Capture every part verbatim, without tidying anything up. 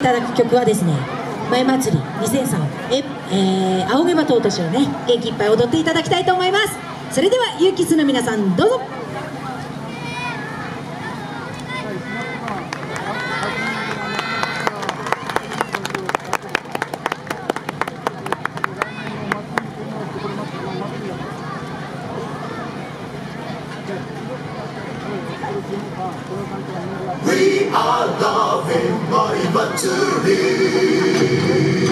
ただく曲はですね、前祭りにせんさんえ、えー、青毛羽と落としをね、元気いっぱい踊っていただきたいと思います。それではユーキスの皆さんどうぞ。 We are loving my battery.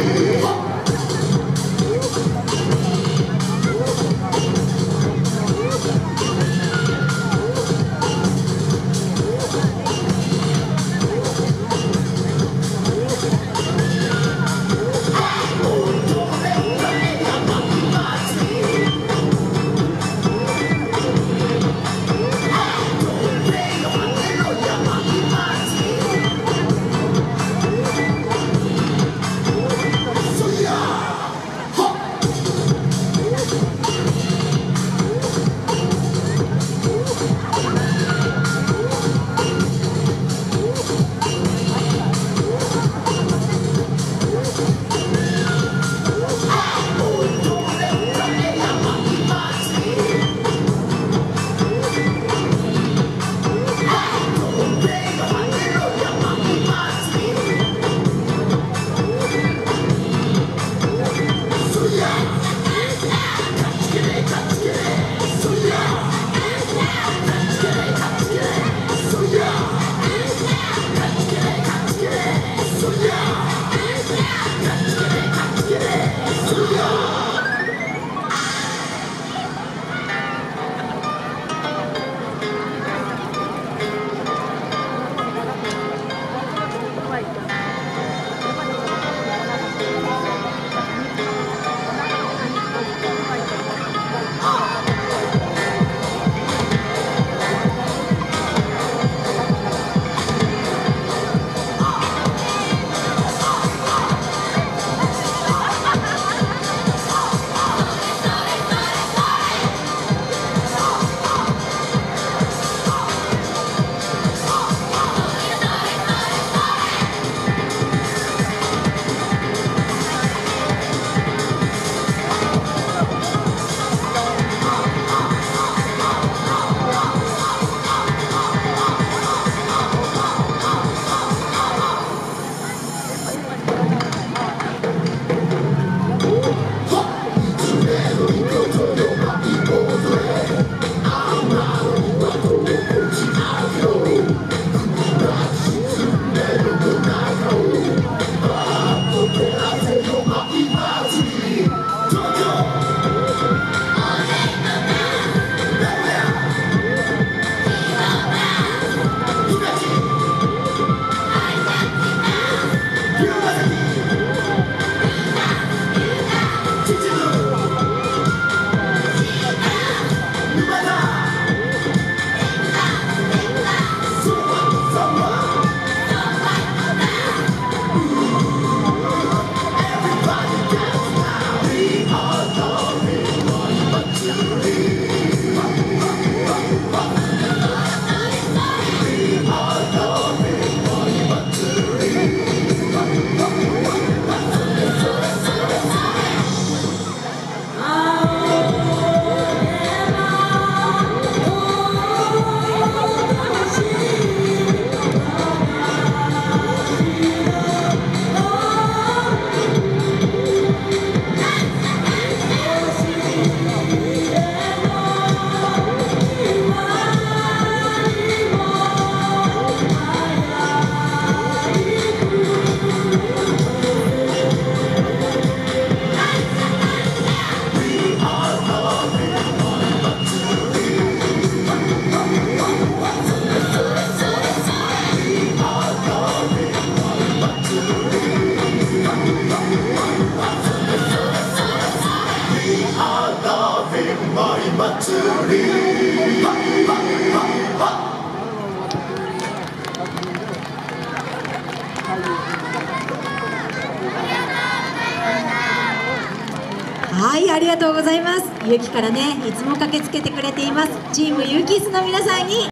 battery. はい、ありがとうございます。ゆきからね、いつも駆けつけてくれていますチームユーキスの皆さんに